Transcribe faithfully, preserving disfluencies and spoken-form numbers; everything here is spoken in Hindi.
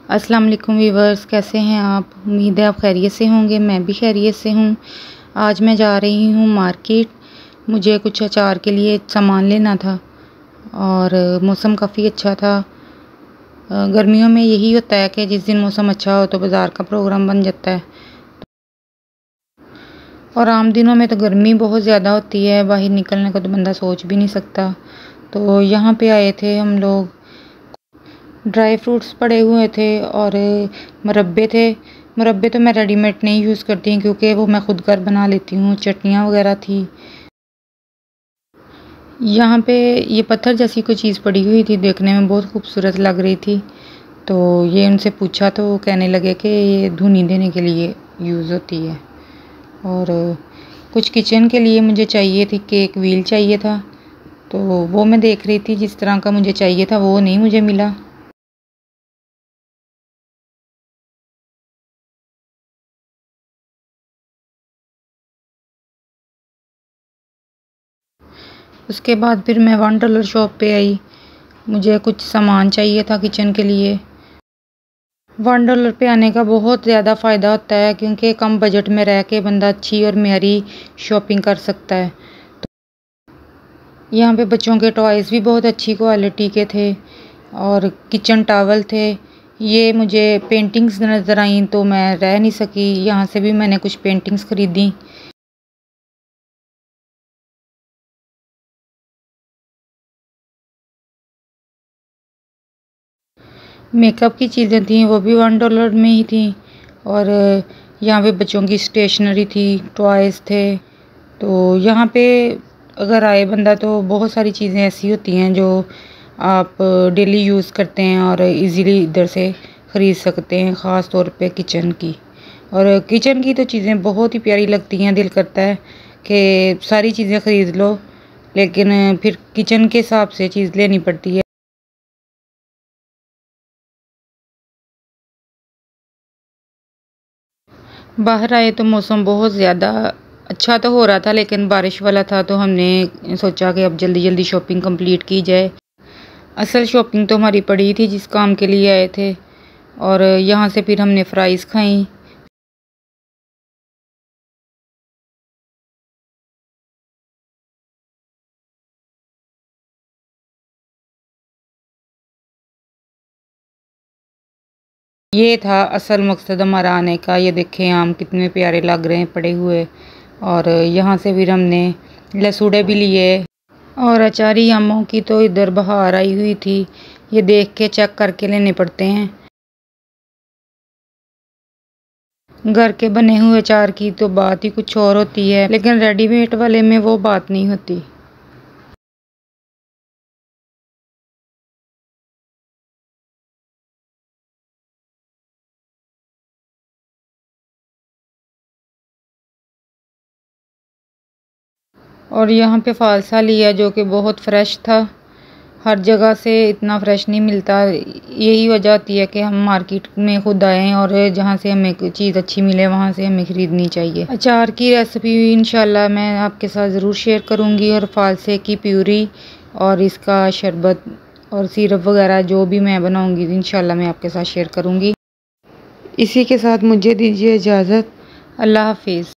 अस्सलाम वालेकुम वीवर्स, कैसे हैं आप। उम्मीद है आप खैरियत से होंगे। मैं भी खैरियत से हूँ। आज मैं जा रही हूँ मार्केट। मुझे कुछ अचार के लिए सामान लेना था और मौसम काफ़ी अच्छा था। गर्मियों में यही होता है कि जिस दिन मौसम अच्छा हो तो बाज़ार का प्रोग्राम बन जाता है। और आम दिनों में तो गर्मी बहुत ज़्यादा होती है, बाहर निकलने को तो बंदा सोच भी नहीं सकता। तो यहाँ पे आए थे हम लोग। ड्राई फ्रूट्स पड़े हुए थे और मुरब्बे थे। मुरब्बे तो मैं रेडीमेड नहीं यूज़ करती क्योंकि वो मैं ख़ुद घर बना लेती हूँ। चटनियाँ वगैरह थी। यहाँ पे ये पत्थर जैसी कोई चीज़ पड़ी हुई थी, देखने में बहुत खूबसूरत लग रही थी। तो ये उनसे पूछा तो वो कहने लगे कि ये धुनी देने के लिए यूज़ होती है। और कुछ किचन के लिए मुझे चाहिए थी, केक व्हील चाहिए था। तो वो मैं देख रही थी, जिस तरह का मुझे चाहिए था वो नहीं मुझे मिला। उसके बाद फिर मैं वन डॉलर शॉप पे आई। मुझे कुछ सामान चाहिए था किचन के लिए। वन डॉलर पे आने का बहुत ज़्यादा फ़ायदा होता है क्योंकि कम बजट में रह के बंदा अच्छी और मेरी शॉपिंग कर सकता है। तो यहाँ पे बच्चों के टॉयज़ भी बहुत अच्छी क्वालिटी के थे और किचन टॉवल थे। ये मुझे पेंटिंग्स नज़र आई तो मैं रह नहीं सकी, यहाँ से भी मैंने कुछ पेंटिंग्स ख़रीदी। मेकअप की चीज़ें थी, वो भी वन डॉलर में ही थी। और यहाँ पे बच्चों की स्टेशनरी थी, टॉयज़ थे। तो यहाँ पे अगर आए बंदा तो बहुत सारी चीज़ें ऐसी होती हैं जो आप डेली यूज़ करते हैं और इजीली इधर से ख़रीद सकते हैं, ख़ास तौर पे किचन की। और किचन की तो चीज़ें बहुत ही प्यारी लगती हैं, दिल करता है कि सारी चीज़ें ख़रीद लो, लेकिन फिर किचन के हिसाब से चीज़ लेनी पड़ती है। बाहर आए तो मौसम बहुत ज़्यादा अच्छा तो हो रहा था, लेकिन बारिश वाला था। तो हमने सोचा कि अब जल्दी जल्दी शॉपिंग कंप्लीट की जाए। असल शॉपिंग तो हमारी पड़ी थी जिस काम के लिए आए थे। और यहाँ से फिर हमने फ्राइज़ खाई। ये था असल मकसद हमारा आने का। ये देखें आम कितने प्यारे लग रहे हैं पड़े हुए। और यहाँ से फिर हमने लसूड़े भी लिए। और अचारी आमों की तो इधर बहार आई हुई थी। ये देख के चेक करके लेने पड़ते हैं। घर के बने हुए अचार की तो बात ही कुछ और होती है, लेकिन रेडीमेड वाले में वो बात नहीं होती। और यहाँ पे फ़ालसा लिया जो कि बहुत फ़्रेश था। हर जगह से इतना फ़्रेश नहीं मिलता। यही वजह होती है कि हम मार्केट में खुद आएँ और जहाँ से हमें कोई चीज़ अच्छी मिले वहाँ से हमें ख़रीदनी चाहिए। अचार की रेसिपी इंशाल्लाह मैं आपके साथ ज़रूर शेयर करूँगी। और फ़ालसे की प्यूरी और इसका शरबत और सिरप वगैरह जो भी मैं बनाऊँगी इंशाल्लाह मैं आपके साथ शेयर करूँगी। इसी के साथ मुझे दीजिए इजाज़त। अल्लाह हाफ़िज़।